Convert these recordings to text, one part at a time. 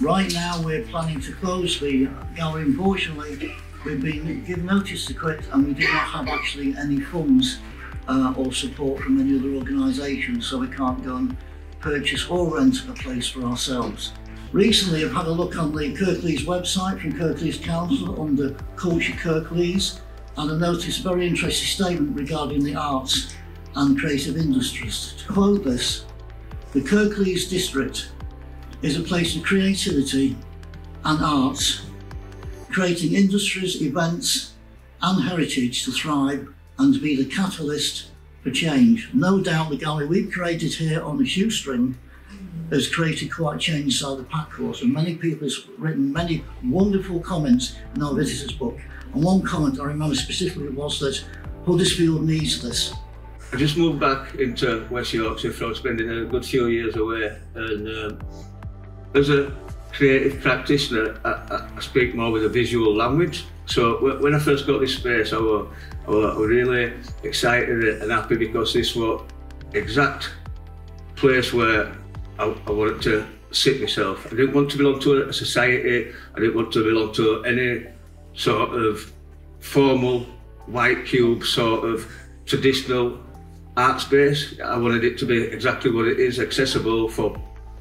Right now we're planning to close the gallery. Unfortunately, we've been given notice to quit and we do not have actually any funds or support from any other organisation, so we can't go and purchase or rent a place for ourselves. Recently I've had a look on the Kirklees website from Kirklees Council under Culture Kirklees, and I noticed a very interesting statement regarding the arts and creative industries. To quote this, "The Kirklees district is a place of creativity and arts, creating industries, events and heritage to thrive and to be the catalyst for change. No doubt the gallery we've created here on a shoestring has created quite a change inside the Packhorse, and many people have written many wonderful comments in our visitors book. And one comment I remember specifically was that Huddersfield needs this." I just moved back into West Yorkshire from spending a good few years away, and as a creative practitioner I speak more with a visual language. So when I first got this space I was really excited and happy, because this was exact place where I wanted to sit myself. I didn't want to belong to a society, I didn't want to belong to any sort of formal white cube sort of traditional art space. I wanted it to be exactly what it is, accessible for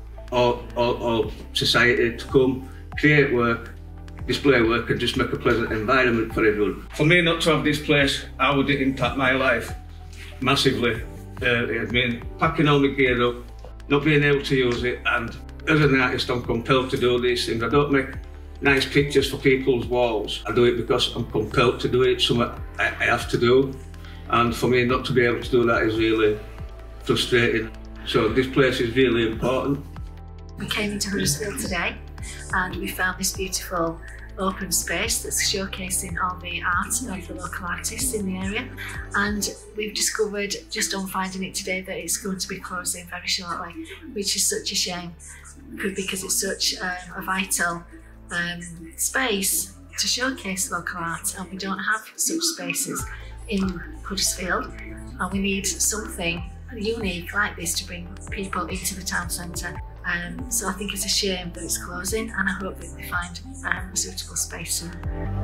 all society to come, create work, display work and just make a pleasant environment for everyone. For me not to have this place, how would it impact my life? Massively. I mean, packing all my gear up, not being able to use it, and as an artist I'm compelled to do these things. I don't make nice pictures for people's walls. I do it because I'm compelled to do it, something I have to do. And for me not to be able to do that is really frustrating. So this place is really important. We came into Huddersfield today and we found this beautiful open space that's showcasing all the art of the local artists in the area, and we've discovered just on finding it today that it's going to be closing very shortly, which is such a shame, because it's such a vital space to showcase local art, and we don't have such spaces in Huddersfield, and we need something unique like this to bring people into the town centre. So I think it's a shame that it's closing, and I hope that we find a suitable space soon.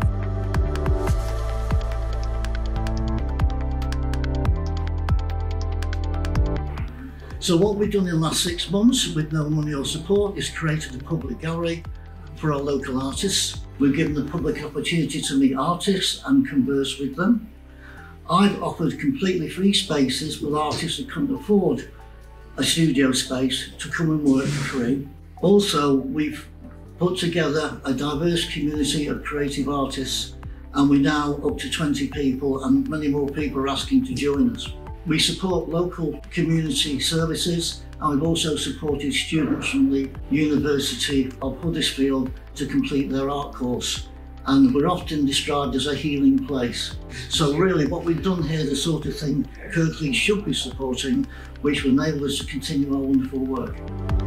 So what we've done in the last 6 months with no money or support is created a public gallery for our local artists. We've given the public opportunity to meet artists and converse with them. I've offered completely free spaces with artists who couldn't afford a studio space to come and work for free. Also, we've put together a diverse community of creative artists, and we're now up to 20 people, and many more people are asking to join us. We support local community services, and we've also supported students from the University of Huddersfield to complete their art course. And we're often described as a healing place. So really what we've done here, the sort of thing Kirklees should be supporting, which will enable us to continue our wonderful work.